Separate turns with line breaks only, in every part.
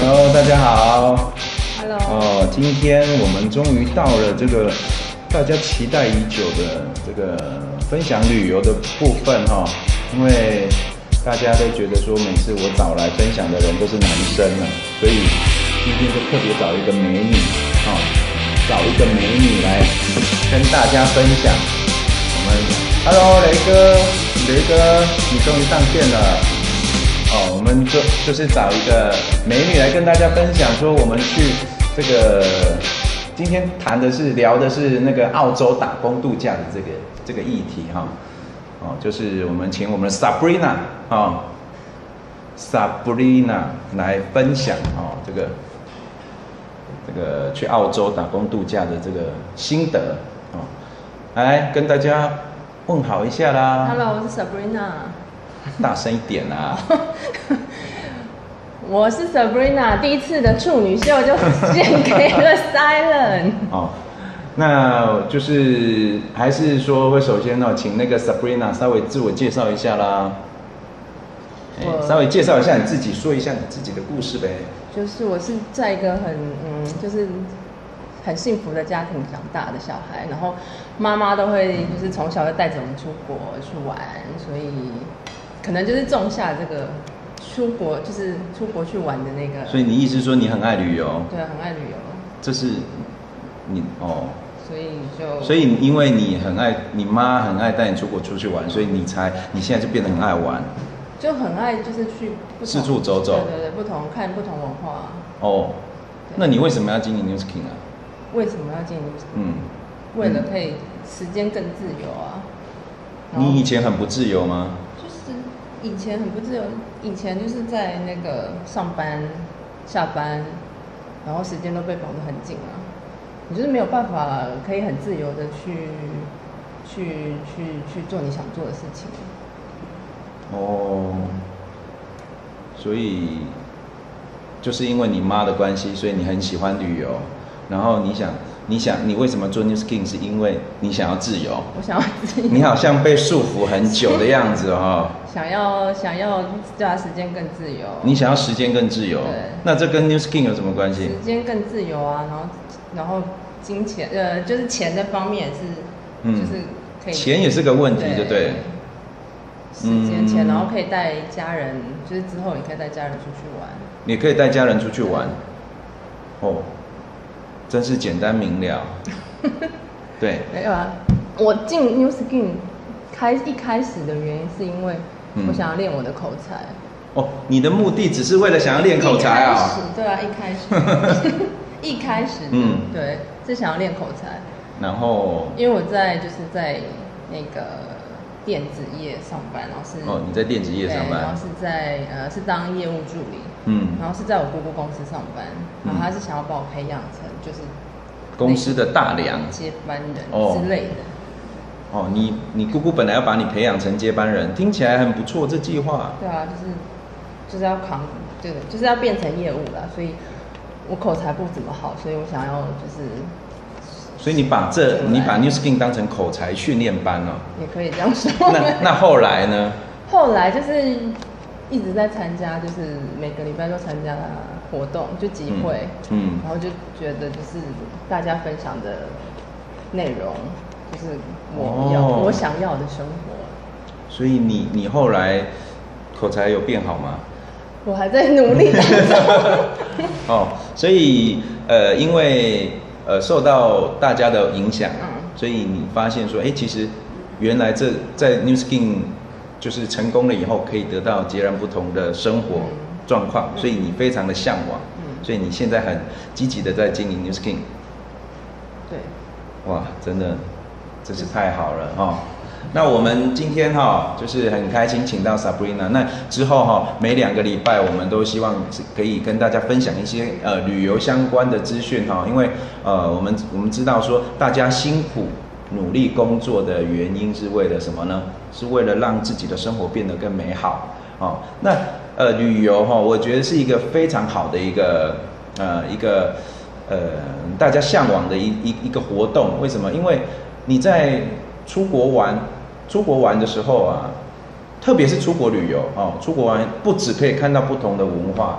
Hello， 大家好。
Hello。
今天我们终于到了这个大家期待已久的这个分享旅游的部分哈，因为大家都觉得说每次我找来分享的人都是男生啊，所以今天就特别找一个美女找一个美女来跟大家分享。我们 Hello 雷哥，你终于上线了。我们就是找一个美女来跟大家分享，说我们去这个今天聊的是那个澳洲打工度假的这个议题哈。就是我们请我们的 Sabrina Sabrina 来分享这个去澳洲打工度假的这个心得来跟大家问好一下啦。
Hello， 我是 Sabrina。
大声一点啊！
我是 Sabrina， 第一次的处女秀就献给了 Silent。
那就是还是说会首先请那个 Sabrina 稍微自我介绍一下啦。稍微介绍一下你自己，说一下你自己的故事呗。
就是我是在一个就是很幸福的家庭长大的小孩，然后妈妈都会就是从小就带着我们出国去玩，所以可能就是种下这个出国去玩的那个。
所以你意思说你很爱旅游？
对啊，很爱旅游。这
是你
所以
因为你妈很爱带你出去玩，所以你现在就变得很爱玩。
就很爱就是去
四处走走。
对，看不同文化。
那你为什么要经营 Nu Skin 啊？
为什么要经营 Nu Skin？为了可以时间更自由啊。
你以前很不自由吗？
就是以前很不自由，以前就是在那个上班、下班，然后时间都被绑得很紧啊，你就是没有办法可以很自由的去做你想做的事情。
所以就是因为你妈的关系，所以你很喜欢旅游，然后你为什么做 Nu Skin？ 是因为你想要自由。
我想要自由。
你好像被束缚很久的样子
想要对啊，时间更自由。
你想要时间更自由？
对。
那这跟 Nu Skin 有什么关系？
时间更自由啊，然后金钱就是钱的方面就是可以。
钱也是个问题，对不对？
时间钱，然后可以带家人，就是之后你可以带家人出去玩。
你可以带家人出去玩。真是简单明了。对。
没有啊，我进 Nu Skin 一开始的原因是因为我想要练我的口才。
你的目的只是为了想要练口才啊？
对啊，一开始，对，是想要练口才。
然后，
因为我在那个电子业上班，然后是
你在电子业上班，
然后是当业务助理，然后是在我姑姑公司上班，然后他是想要把我培养成就是
公司的大梁
接班人之类的。
你姑姑本来要把你培养成接班人，听起来很不错，这计划。
对啊，就是要对，就是要变成业务啦，所以我口才不怎么好，所以我想要就是。
所以你把 Nu Skin 当成口才训练班
也可以这样说。
那后来呢？
后来就是一直在参加，就是每个礼拜都参加活动，就集会，然后就觉得就是大家分享的内容，就是我想要的生活。所
以你后来口才有变好吗？
我还在努力当中。
所以因为受到大家的影响，所以你发现说，其实原来在 Nu Skin 就是成功了以后，可以得到截然不同的生活状况，所以你非常的向往，所以你现在很积极的在经营 Nu Skin。
对。
哇，真是太好了那我们今天就是很开心请到 Sabrina， 那之后每2个礼拜我们都希望可以跟大家分享一些旅游相关的资讯因为我们知道说大家辛苦努力工作的原因是为了什么呢？是为了让自己的生活变得更美好那旅游我觉得是一个非常好的一个大家向往的一个活动。为什么？因为你在出国玩的时候特别是出国旅游出国玩不只可以看到不同的文化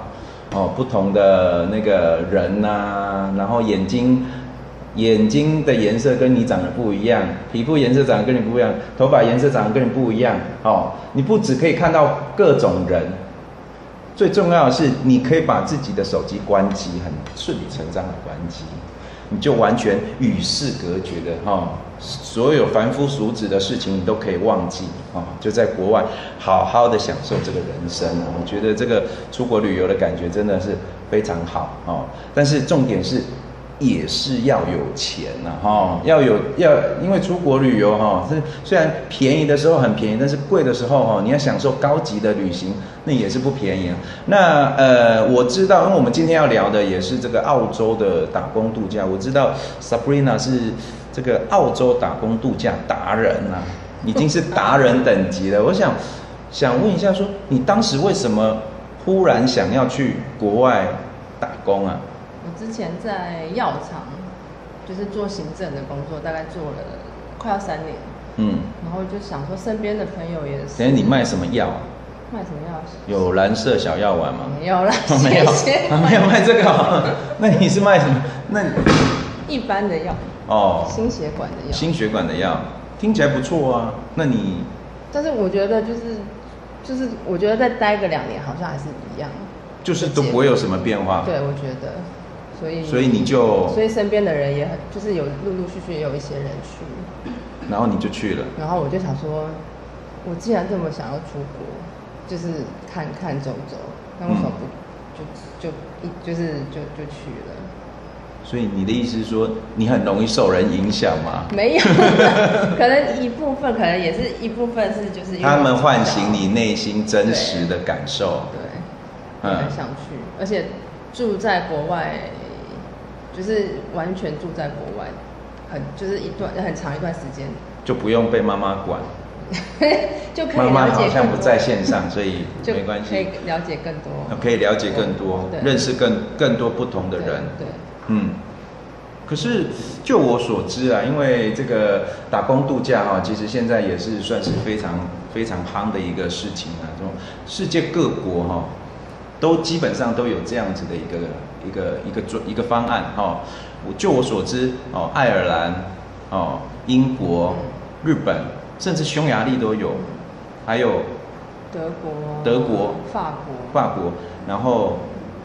哦，不同的那个人呐、然后眼睛的颜色跟你长得不一样，皮肤颜色长得跟你不一样，头发颜色长得跟你不一样。哦，你不只可以看到各种人，最重要的是你可以把自己的手机关机，很顺理成章的关机，你就完全与世隔绝的哈，所有凡夫俗子的事情你都可以忘记啊，就在国外好好的享受这个人生。我觉得这个出国旅游的感觉真的是非常好哦，但是重点是也是要有钱呐哈，因为出国旅游哈，是虽然便宜的时候很便宜，但是贵的时候哈，你要享受高级的旅行，那也是不便宜啊。那我知道，因为我们今天要聊的也是这个澳洲的打工度假，我知道 Sabrina 是这个澳洲打工度假达人啊，已经是达人等级了。我想问一下说，你当时为什么忽然想要去国外打工啊？
我之前在药厂，就是做行政的工作，大概做了快要3年。然后就想说，身边的朋友也是。
等下你卖什么药？
卖什么药？
有蓝色小药丸吗？
没有啦，
没有，没有卖这个、哦。那你是卖什么？那
一般的药。
哦。
心血管的药。
心血管的药，听起来不错啊。那你？
但是我觉得就是我觉得再待个2年，好像还是一样。
就是都不会有什么变化。
对，我觉得。所以身边的人也很，就是有陆陆续续也有一些人去，
然后你就去了。
然后我就想说，我既然这么想要出国，就是看看走走，那为什么不就去了？
所以你的意思是说，你很容易受人影响吗？
没有，可能一部分，可能也是一部分是就是因为
他们唤醒你内心真实的感受。
对，很想去，而且住在国外。就是完全住在国外，就是很长一段时间，
就不用被妈妈管，
就可以了解更多。
妈妈好像不在线上，所以没关系，
可以了解更多，
可以了解更多，认识更多不同的人。
对，
可是就我所知啊，因为这个打工度假哈，其实现在也是算是非常非常夯的一个事情啊，这种世界各国哈。都基本上都有这样子的一个方案哈。就我所知哦，爱尔兰哦、英国、日本，甚至匈牙利都有，还有德国、法国，然后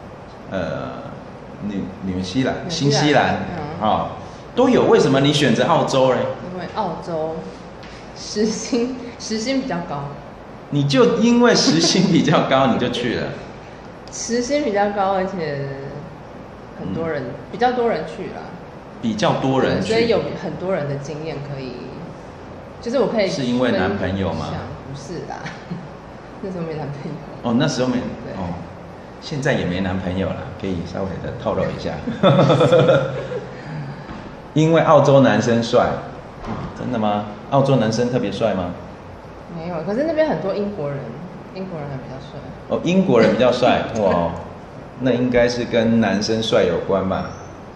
新西兰都有。为什么你选择澳洲呢？
因为澳洲时薪比较高。
你就因为时薪比较高，你就去了。
时薪比较高，而且比较多人去啦。
比较多人去，
所以有很多人的经验可以，就是我可以。
是因为男朋友吗？
不是啦，那时候没男朋友。
哦，那时候没。
对。
哦，现在也没男朋友了，可以稍微的透露一下。因为澳洲男生帅。真的吗？澳洲男生特别帅吗？
没有，可是那边很多英国人还比较帅。
哦，英国人比较帅，哇，那应该是跟男生帅有关吧？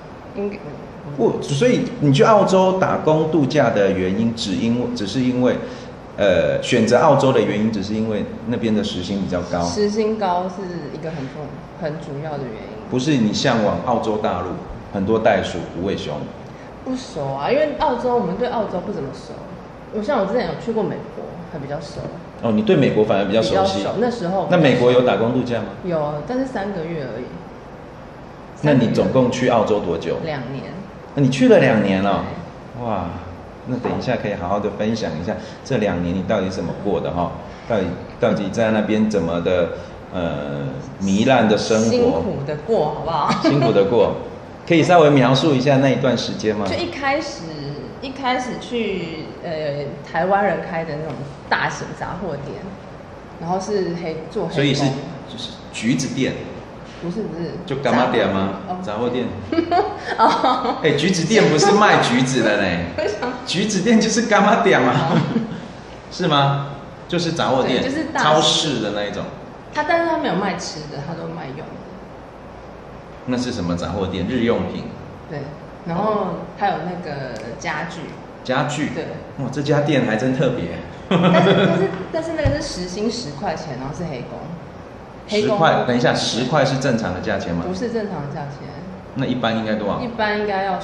所以你去澳洲打工度假的原因，只是因为，选择澳洲的原因，只是因为那边的时薪比较高。
时薪高是一个很主要的原因。
不是你向往澳洲大陆，很多袋鼠、无尾熊。
不熟啊，因为我们对澳洲不怎么熟。我之前有去过美国，还比较熟。哦，
你对美国反而比较熟悉。
那时候。
那美国有打工度假吗？
有，但是3个月而已。
那你总共去澳洲多久
？2年。
那你去了2年了，哇！那等一下可以好好的分享一下这2年你到底怎么过的哈？到底在那边怎么的糜烂的生活？
辛苦的过，好不好？
辛苦的过，可以稍微描述一下那一段时间吗？
就一开始去台湾人开的那种大型杂货店，然后是做黑工，
所以就是橘子店。
不是，
就干嘛店吗？杂货店。橘子店不是卖橘子的呢。橘子店就是干嘛店嘛，是吗？就是杂货店，就是超市的那一种。
但是他没有卖吃的，他都卖用的。
那是什么杂货店？日用品。
对，然后还有那个家具。
家具。
对。
哇，这家店还真特别。
但是那个是时薪10块钱，然后是黑工。
10块，等一下，10块是正常的价钱吗？
不是正常的价钱。
那一般应该多少？
一般应该要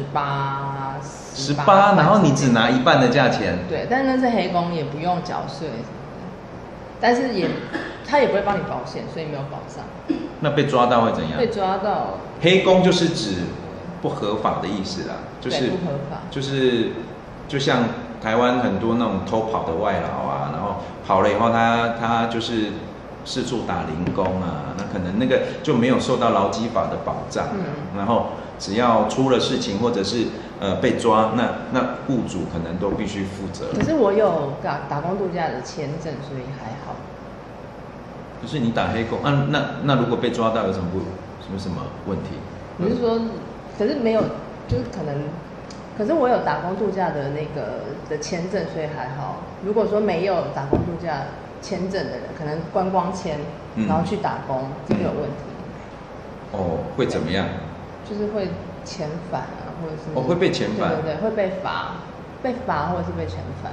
18，
然后你只拿一半的价钱。
对，但是那是黑工，也不用缴税，但是他也不会帮你保险，所以没有保障。
那被抓到会怎样？
被抓到，
黑工就是指不合法的意思啦，就是
不合法，
就是就像台湾很多那种偷跑的外劳啊，然后跑了以后他就是四处打零工啊，那可能那个就没有受到劳基法的保障，然后只要出了事情或者是被抓，那雇主可能都必须负责。
可是我有打工度假的签证，所以还好。
可是你打黑工啊，那如果被抓到有什么问题？
你是说，可是没有，就是可是我有打工度假的的签证，所以还好。如果说没有打工度假签证的人，可能观光签，然后去打工，这个有问题。
哦，会怎么样？
就是会遣返啊，或者是
会被遣返，
对，会被罚或者是被遣返。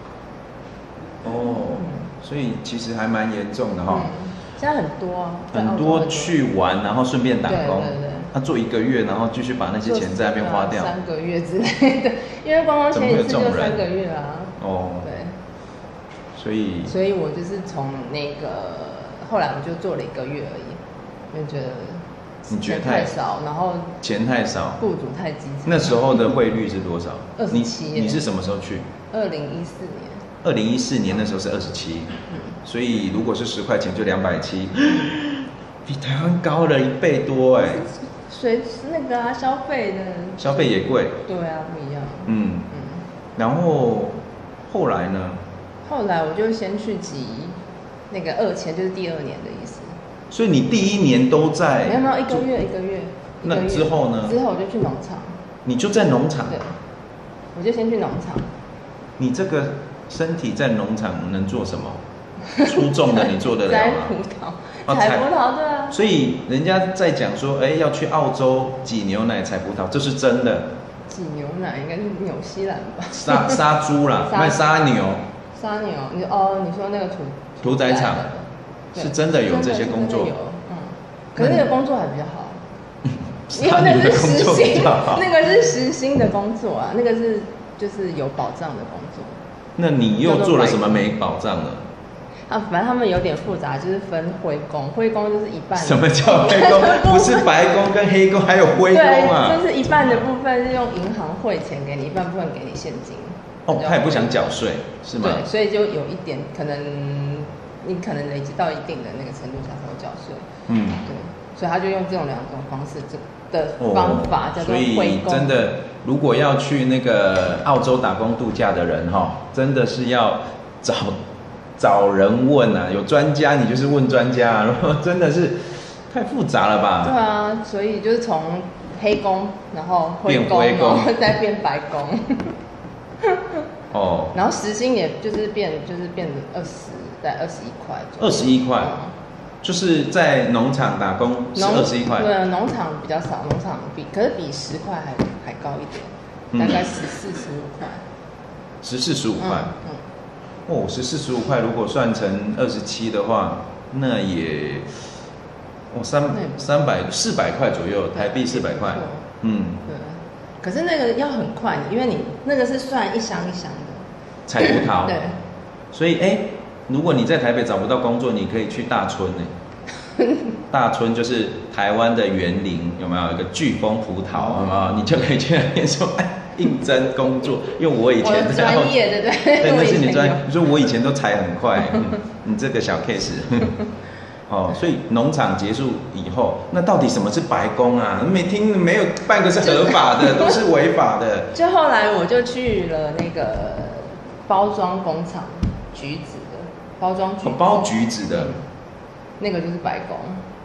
所以其实还蛮严重的哈。
现在很多啊，
很多去玩，然后顺便打工，
对，
他做1个月，然后继续把那些钱在那边花掉
，3个月之类的，因为观光签一次就3个月啊。对。所以我就是从后来我就做了1个月而已，因为觉得钱太少，然后
钱太少，
雇主太积极。
那时候的汇率是多少
？27。
你是什么时候去
？2014年。
2014年那时候是27，所以如果是10块钱就270，比台湾高了1倍多哎。
消费的。
消费也贵。
对啊，不一样。
然后后来呢？
后来我就先去集2签，就是第2年的意思。
所以你第1年都在？
没有1个月。
那之后呢？
之后我就去农场。
你就在农场？
对，我就先去农场。
你这个身体在农场能做什么？出众的你做得了吗？
摘葡萄，采葡萄，对啊。
所以人家在讲说，要去澳洲挤牛奶采葡萄，这是真的。
挤牛奶应该是纽西兰吧？
杀猪啦，卖杀牛。
杀牛，你说那个
屠宰场是真的有这些工作。
可是那个工作还比较好，因为那是时薪，那个是时薪的工作啊，那个是就是有保障的工作。
那你又做了什么没保障的？
反正他们有点复杂，就是分灰工，灰工就是一半。
什么叫灰工？不是白工跟黑工，还有灰工啊？
对，就是一半的部分是用银行汇钱给你，一半部分给你现金。
他也不想缴税，是吗？
对，所以就有一点可能，你可能累积到一定的那个程度才会缴税。对，所以他就用这种2种方式的方法叫做灰工。
所以真的，如果要去那个澳洲打工度假的人真的是要找人问啊，有专家你就是问专家，然后真的是太复杂了吧？
对啊，所以就是从黑工，然后灰工，然后再变白工。然后时薪也就是变成在21块左右。
21块，就是在农场打工是21块。
对，农场比较少，农场可是比10块还高一点，大概14、15块。14、15块。
14、15块，如果算成27的话，那也400块左右，台币400块。
对。可是那个要很快，因为你那个是算一箱一箱的
采葡萄。
对。
所以如果你在台北找不到工作，你可以去大村大村就是台湾的园林，有没有一个巨峰葡萄？有没有？你就可以去那边说应征工作，因为我以前
专业的对，
那是你专业。你说我以前都采很快，你这个小 case。所以农场结束以后，那到底什么是白工啊？没有半个是合法的，都是违法的。
就后来我就去了那个包装工厂，橘子的包装橘子。
包橘子的，
那个就是白工。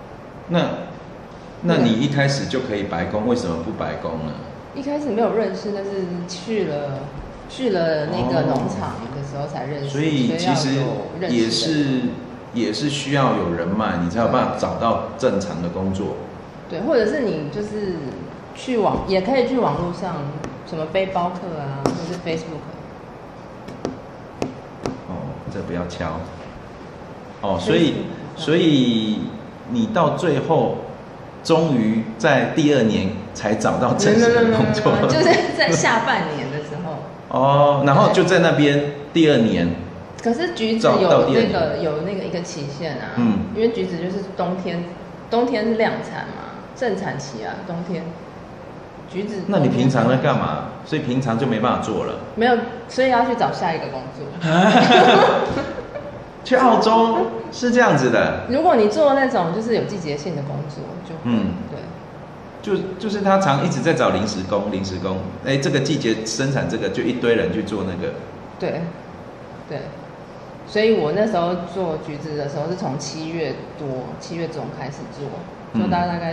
那你一开始就可以白工，为什么不白工呢？
一开始没有认识，但是去了那个农场的时候才认识。
所以其实也是需要有人脉，你才有办法找到正常的工作。
对，或者是你就是也可以去网络上，什么背包客啊，或是 Facebook。
这不要敲。所以所以你到最后终于在第2年才找到正式的工作，
就是在下半年的时候。
哦，然后就在那边第2年。
可是橘子有那个一个期限啊，因为橘子就是冬天是量产嘛，盛产期啊，冬天。橘子。
那你平常在干嘛？所以平常就没办法做了。
没有，所以要去找下一个工作。
去澳洲是这样子的。
如果你做那种就是有季节性的工作，就对。
就是他常一直在找临时工，哎，这个季节生产这个，就一堆人去做那个。
对。所以我那时候做橘子的时候是从7月中开始做，做到大概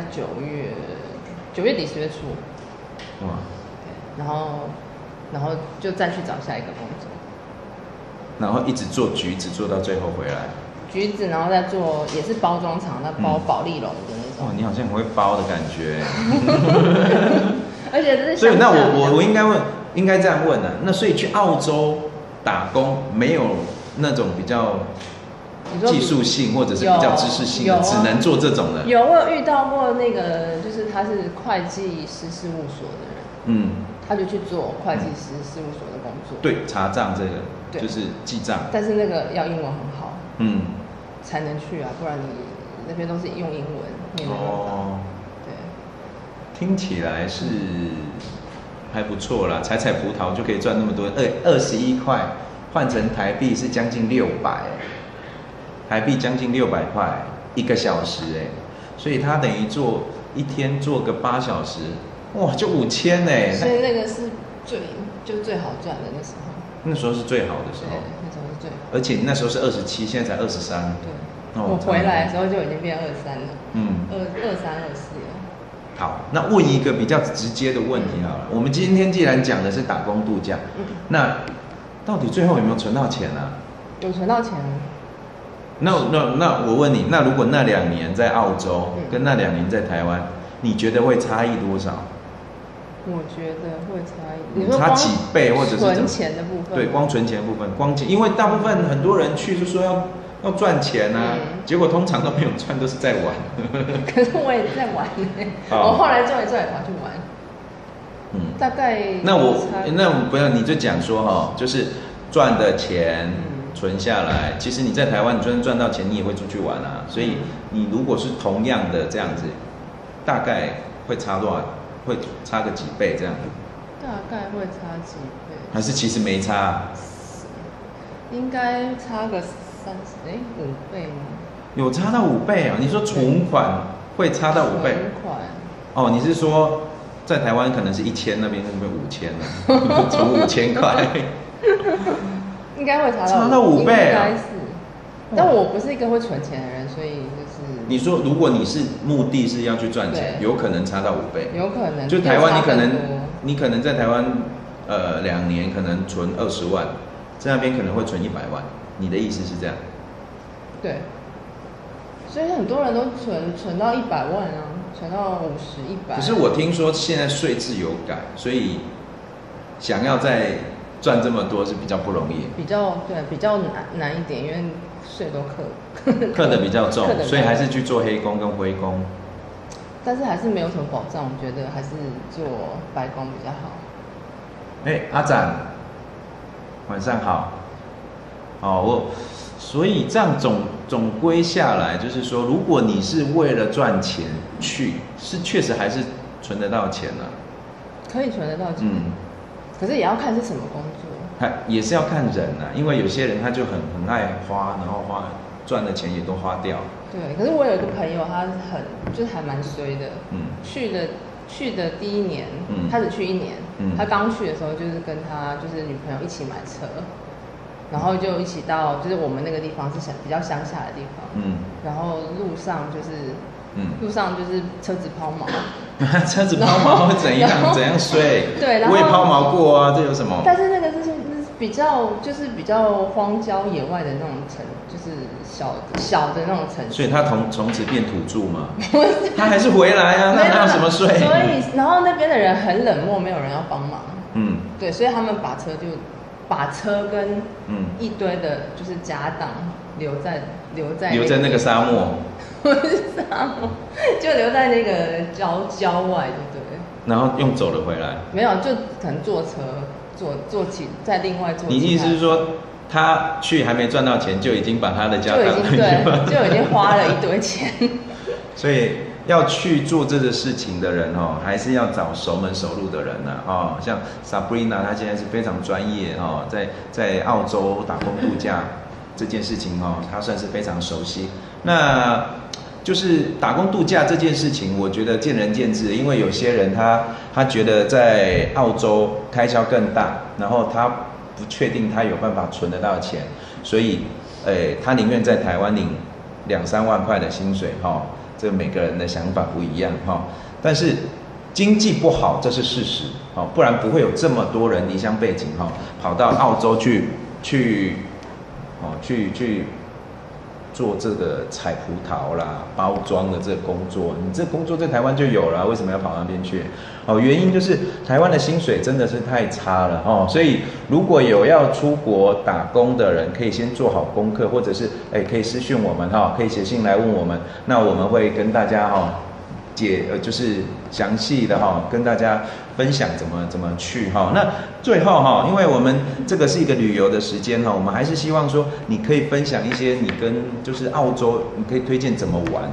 9月底10月初。
哇。
然后就再去找下一个工作。
然后一直做橘子，做到最后回来。
橘子，然后再做也是包装厂，那包保丽龙的那种。
哇，你好像很会包的感觉。
而且这是。
所以那我应该这样问啊，那所以去澳洲打工没有那种比较技术性或者是比较知识性的，只能做这种的。
有，我有遇到过那个，就是他是会计师事务所的人，他就去做会计师事务所的工作。
对，查账这个。就是记账，
但是那个要英文很好，才能去啊，不然你那边都是用英文，你没办法。对，
听起来是还不错啦，采葡萄就可以赚那么多，21块换成台币是将近600，台币将近600块1个小时所以他等于一天做个8小时，哇，就5000
所以那个是最好赚的那时候。
那时候是最好的时候，
那时候是最好，
而且那时候是27，现在才23。
对，我回来的时候就已经变23了，23、24了。
好，那问一个比较直接的问题好了，我们今天既然讲的是打工度假，那到底最后有没有存到钱啊？
有存到钱。
那我问你，那如果那2年在澳洲，跟那2年在台湾，你觉得会差异多少？
我觉得会差异，你说
差几倍或者是
存钱的部分？
对，光存钱的部分，因为大部分很多人去就说要赚钱啊，结果通常都没有赚，都是在玩。
可是我也在玩我后来赚也跑去玩。大概
那不要你就讲说就是赚的钱存下来，其实你在台湾你就算赚到钱，你也会出去玩啊，所以你如果是同样的这样子，大概会差多少？会差个几倍这样？
大概会差几倍？
还是其实没差？
应该差个5倍吗？
有差到5倍啊？你说存款会差到5倍？
存款？
哦，你是说在台湾可能是1000，那边5000了，存5000块？
应该会
差到5倍啊！
应该是，但我不是一个会存钱的人，所以。
你说，如果你是目的是要去赚钱，有可能差到5倍。
有可能。
就台湾，你可能在台湾，2年可能存20万，在那边可能会存100万。你的意思是这样？
对。所以很多人都存到100万啊，存到50、100。
可是我听说现在税制有改，所以想要再赚这么多是比较不容易。比较
难一点，因为税都
课的比较重，所以还是去做黑工跟灰工。
但是还是没有什么保障，我觉得还是做白工比较好。
阿展，晚上好。所以这样总归下来，就是说，如果你是为了赚钱去，是确实还是存得到钱啊。
可以存得到钱。可是也要看是什么工作。
也是要看人啊，因为有些人他就很爱花，然后赚的钱也都花掉。
对，可是我有一个朋友，他就是还蛮衰的。去的第1年，他只去1年。他刚去的时候就是跟他就是女朋友一起买车，然后就一起到就是我们那个地方是比较乡下的地方。然后路上就是车子抛锚。
车子抛锚会怎样衰？
对，然后
我也抛锚过啊，这有什么？
但是那个是比较荒郊野外的那种就是小的那种城市。
所以他从此变土著嘛？他还是回来啊，那有什么税？
所以然后那边的人很冷漠，没有人要帮忙。对，所以他们把车跟一堆的就是家当留在留在
那个沙漠，
不是沙漠，就留在那个郊外，就对。
然后用走了回来？
没有，就可能坐车坐起，再另外坐。
你意思是说，他去还没赚到钱，就已经把他的家当
就已经花了一堆钱。
所以要去做这个事情的人哦，还是要找熟门熟路的人呐哦。像 Sabrina 她现在是非常专业哦，在澳洲打工度假这件事情哦，她算是非常熟悉。那就是打工度假这件事情，我觉得见仁见智，因为有些人他觉得在澳洲开销更大，然后他不确定他有办法存得到钱，所以他宁愿在台湾领2-3万块的薪水哈。这每个人的想法不一样哈，但是经济不好这是事实，不然不会有这么多人离乡背景跑到澳洲去做这个采葡萄啦、包装的这个工作。你这工作在台湾就有了，为什么要跑那边去？原因就是台湾的薪水真的是太差了所以如果有要出国打工的人，可以先做好功课，或者是可以私讯我们可以写信来问我们，那我们会跟大家就是详细的跟大家分享怎么去那最后因为我们这个是一个旅游的时间我们还是希望说你可以分享一些你跟就是澳洲，你可以推荐怎么玩。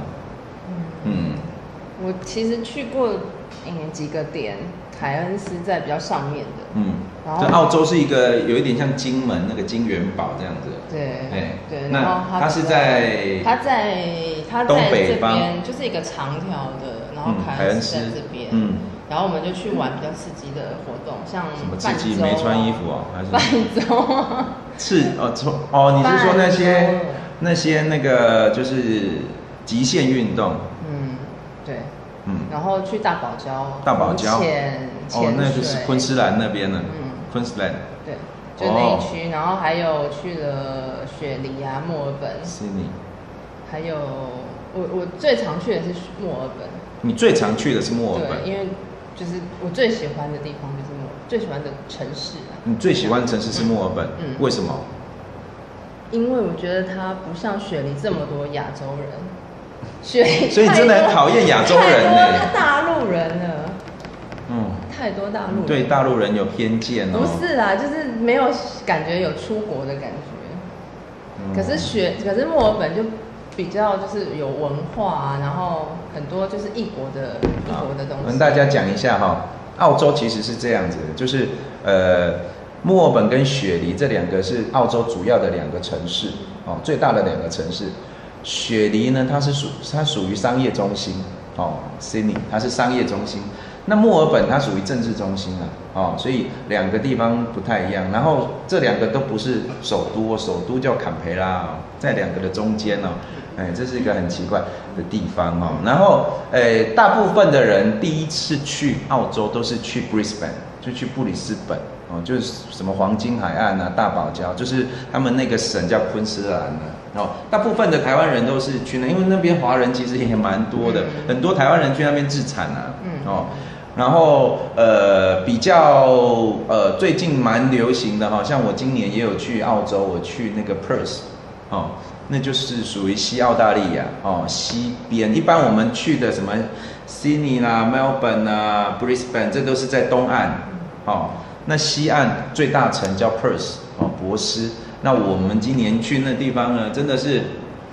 我其实去过几个点，凯恩斯在比较上面的，然后
澳洲是一个有一点像金门那个金元宝这样子。
对，
然后它是
在
东北方，
这边就是一个长条的，然后凯恩斯在这边，然后我们就去玩比较刺激的活动，像
什么刺激？没穿衣服还是
伴奏
你是说那些那个就是极限运动？
对。然后去大堡礁，
那就是昆士兰那边了。昆士兰。
对，就那一区，然后还有去了雪梨啊、墨尔本、
悉尼，
还有我最常去的是墨尔本。
你最常去的是墨尔本？
对，因为就是我最喜欢的地方就是最喜欢的城市
你最喜欢的城市是墨尔本？为什么？
因为我觉得它不像雪梨这么多亚洲人。
所以你真的很讨厌亚洲人呢？
太多大陆人了，太多大陆人，
对大陆人有偏见
不是啦，就是没有感觉有出国的感觉。可是墨尔本就比较就是有文化然后很多就是异国的东西。
跟大家讲一下澳洲其实是这样子的，就是墨尔本跟雪梨这两个是澳洲主要的2个城市最大的2个城市。雪梨呢，它属于商业中心Sydney 它是商业中心。那墨尔本它属于政治中心所以2个地方不太一样。然后这2个都不是首都，首都叫坎培拉在2个的中间这是一个很奇怪的地方然后大部分的人第一次去澳洲都是去 Brisbane， 就去布里斯本就是什么黄金海岸大堡礁，就是他们那个省叫昆士兰大部分的台湾人都是去那，因为那边华人其实也蛮多的，很多台湾人去那边自产然后比较最近蛮流行的像我今年也有去澳洲，我去那个 Perth 那就是属于西澳大利亚西边。一般我们去的什么 Sydney 啦、Melbourne 啊、Brisbane 这都是在东岸那西岸最大城叫 Perth 博斯。那我们今年去那地方呢，真的是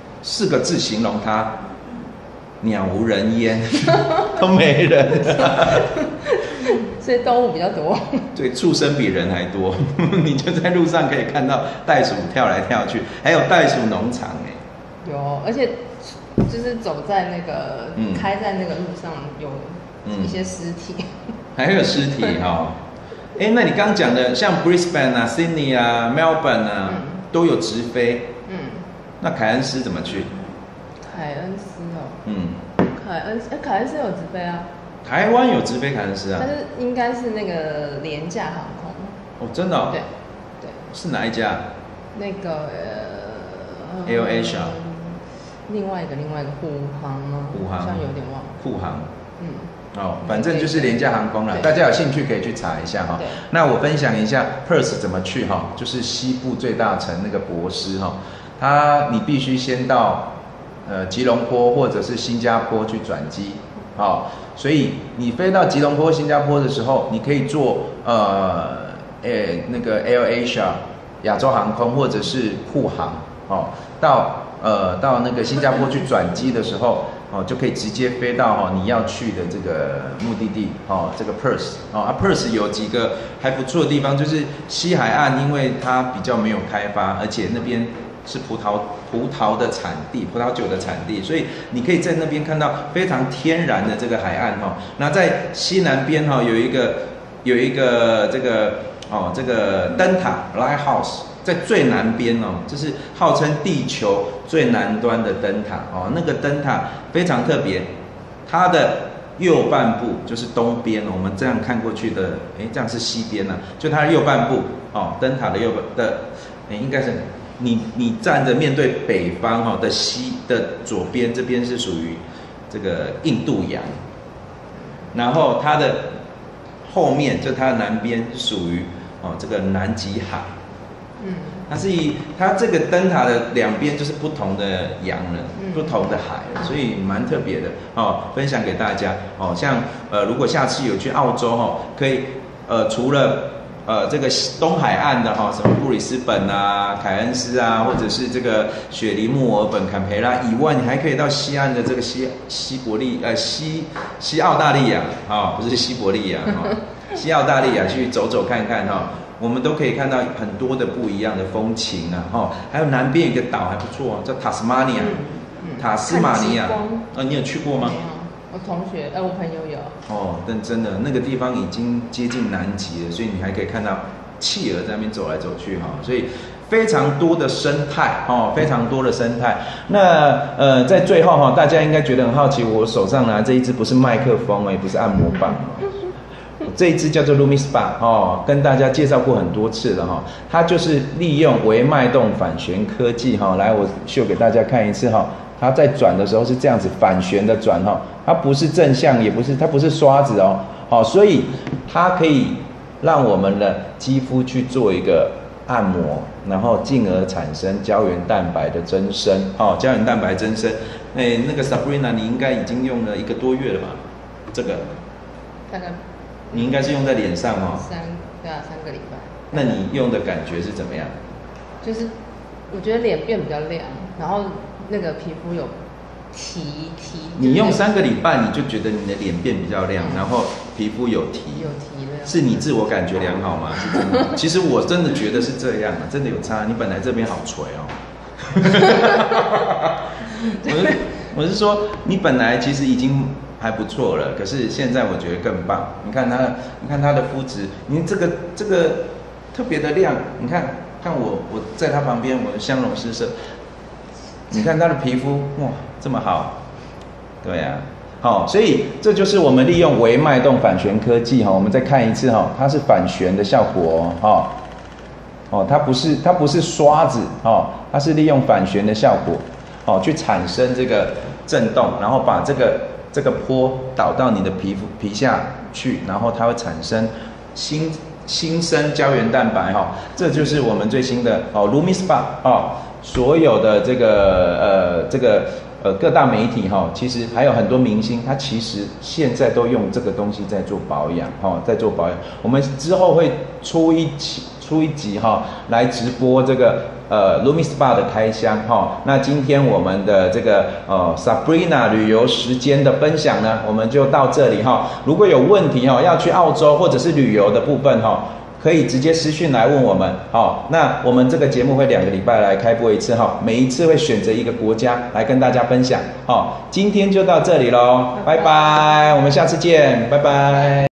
4个字形容它：鸟无人烟，都没人。
所以动物比较多。
对，畜生比人还多。你就在路上可以看到袋鼠跳来跳去，还有袋鼠农场
有，而且就是走在那个开在那个路上有一些尸体。
还有尸体那你刚刚讲的像 Brisbane 啊、Sydney 啊、Melbourne 啊，都有直飞。那凯恩斯怎么去？
凯恩斯凯恩斯有直飞啊。
台湾有直飞凯恩斯啊。
但是应该是那个廉价航空。
真的
对。
是哪一家？
那个
AirAsia。
另外一个虎航吗？
虎航好
像有点忘了。
虎航。反正就是廉价航空啦，大家有兴趣可以去查一下那我分享一下 Perth 怎么去就是西部最大城那个博斯你必须先到吉隆坡或者是新加坡去转机，所以你飞到吉隆坡、新加坡的时候，你可以坐那个 AirAsia 亚洲航空或者是酷航，到那个新加坡去转机的时候，就可以直接飞到你要去的这个目的地，这个 Perth，Perth 有几个还不错的地方，就是西海岸，因为它比较没有开发，而且那边是葡萄的产地，葡萄酒的产地，所以你可以在那边看到非常天然的这个海岸那在西南边有一个这个灯塔 Lighthouse， 在最南边这是号称地球最南端的灯塔那个灯塔非常特别，它的右半部就是东边，我们这样看过去的，这样是西边就它的右半部灯塔的右半的，应该是你站着面对北方的左边，这边是属于这个印度洋，然后它的后面就它的南边是属于这个南极海，它这个灯塔的两边就是不同的洋了，不同的海了，所以蛮特别的分享给大家像如果下次有去澳洲可以除了这个东海岸的什么布里斯本啊、凯恩斯啊，或者是这个雪梨、墨尔本、坎培拉以外，你还可以到西岸的这个西澳大利亚不是西伯利亚西澳大利亚去走走看看我们都可以看到很多的不一样的风情还有南边有一个岛还不错叫塔斯马尼亚，塔斯马尼亚你有去过吗？
我同学我朋友有
但真的那个地方已经接近南极了，所以你还可以看到企鹅在那边走来走去所以非常多的生态非常多的生态。那在最后大家应该觉得很好奇，我手上拿这一支不是麦克风也不是按摩棒这一支叫做 LumiSpa 跟大家介绍过很多次了它就是利用微脉动反旋科技来我秀给大家看一次它在转的时候是这样子反旋的转它不是正向，它不是刷子所以它可以让我们的肌肤去做一个按摩，然后进而产生胶原蛋白的增生胶原蛋白增生。那个 Sabrina 你应该已经用了1个多月了吧？这个
大概
你应该是用在脸上
3个礼拜。
那你用的感觉是怎么样？
就是我觉得脸变比较亮，然后那个皮肤有提，
你用3个礼拜，你就觉得你的脸变比较亮，然后皮肤有提了，是你自我感觉良好吗？是真的？其实我真的觉得是这样真的有差。你本来这边好垂我是说，你本来其实已经还不错了，可是现在我觉得更棒。你看它的肤质，你这个特别的亮，你看我在它旁边，我的香容失色。你看它的皮肤哇这么好，对所以这就是我们利用微脉动反旋科技我们再看一次它是反旋的效果它不是刷子它是利用反旋的效果去产生这个震动，然后把这个波导到你的皮下去，然后它会产生新生胶原蛋白这就是我们最新的LumiSpa所有的这个各大媒体其实还有很多明星，他其实现在都用这个东西在做保养在做保养。我们之后会出一集来直播这个LumiSpa 的开箱那今天我们的这个Sabrina 旅游时间的分享呢，我们就到这里如果有问题要去澳洲或者是旅游的部分可以直接私讯来问我们那我们这个节目会2个礼拜来开播一次每一次会选择一个国家来跟大家分享今天就到这里咯，拜拜，我们下次见，拜拜。